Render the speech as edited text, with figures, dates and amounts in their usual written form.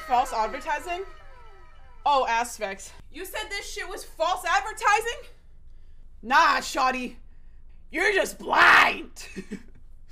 False advertising? Oh, aspects. You said this shit was false advertising? Nah, shawty. You're just blind.